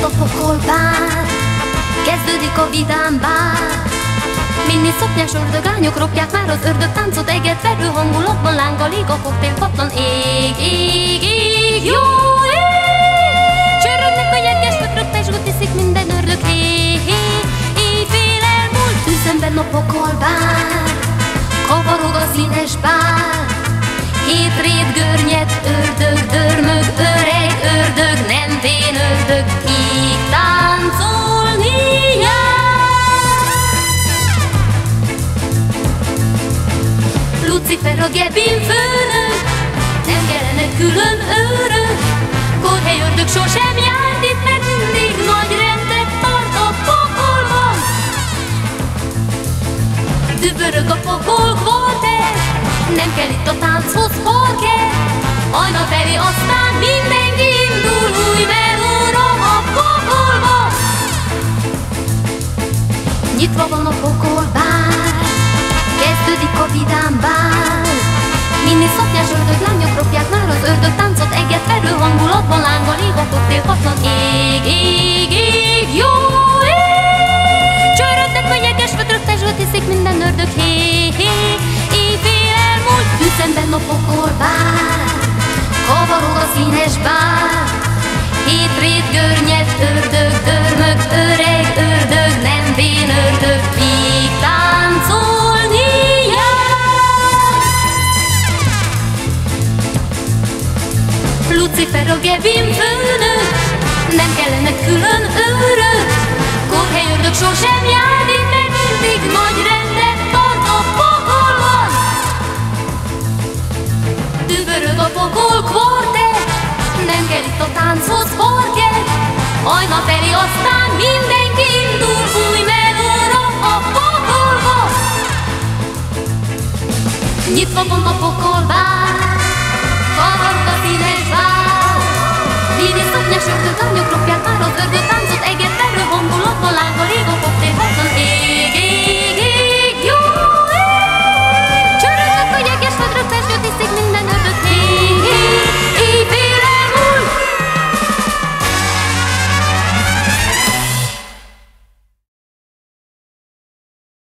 a pokolbár, kezdődik a vidám bár. Minni szoknyás ördögányok ropják már az ördögtáncot, eget verő hangulatban lánggal ég a koktél patlan. Ég, ég, ég, jó ég! Csörögnek a nyerges vökrök, pezsgőt iszik minden ördög. Hé, hé, éjfél elmúlt, üzemben a pokolbár, kavarog a színes bár. Hét rét görnyed ördög, dörmög, öreg ördög, nem vén ördög, míg táncolni jár. Lucifer a Gebin főnök, nem kellene külön őrök. Korhely ördög sosem járt itt, mert mindig nagy rendet tart a pokolban. Dübörög a pokol kvartett, nem kell itt a tánchoz parkett. Hajnal felé aztán mindenki indul új melóra a pokolba. Nyitva van a pokolbár, kezdődik a vidám bár. Minni szoknyás ördög lányok ropják már az ördög táncot, eget verő hangulatban lánggal ég a koktél patlan. Ég, ég, ég, jó ég! Csörögnek a nyerges vökrök, pezsgőt iszik minden ördög. Hé, hé, éjfél elmúlt, üzemben a pokolbár, kavarog a színes bár. Hét rét görnyed ördög, dörmög, öreg ördög, nem vén ördög, míg táncolni jár. Lucifer a Gebin főnök, nem kellene külön őrök. Korhely ördög sosem jár itt, mert mindig nagy rendet tart a pokolban. Dübörög a pokol kvartett, nem kell itt a tánchoz parkett. Hajnal felé aztán